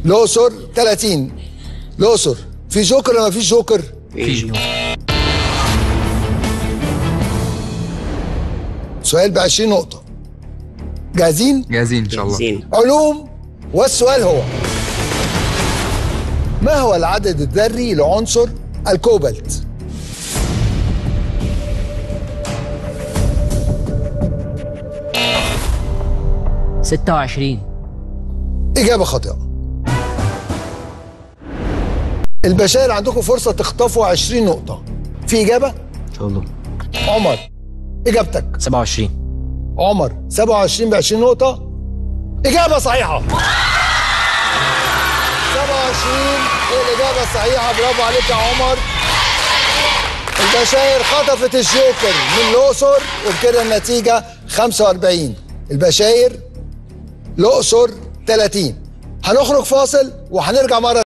الأقصر 30. الأقصر في جوكر ولا ما فيش جوكر؟ في جوكر. سؤال ب20 نقطة. جاهزين؟ جاهزين ان شاء الله. جاهزين. علوم، والسؤال هو: ما هو العدد الذري لعنصر الكوبالت؟ ؟ 26. إجابة خاطئة. البشائر عندكم فرصة تخطفوا 20 نقطة. في إجابة؟ ان شاء الله. عمر، إجابتك؟ 27. عمر 27 ب20 نقطة. إجابة صحيحة. 27 هي الإجابة الصحيحة، برافو عليك يا عمر. البشائر خطفت الجوكر من الأقصر وبكده النتيجة 45. البشائر الأقصر 30. هنخرج فاصل وهنرجع مرة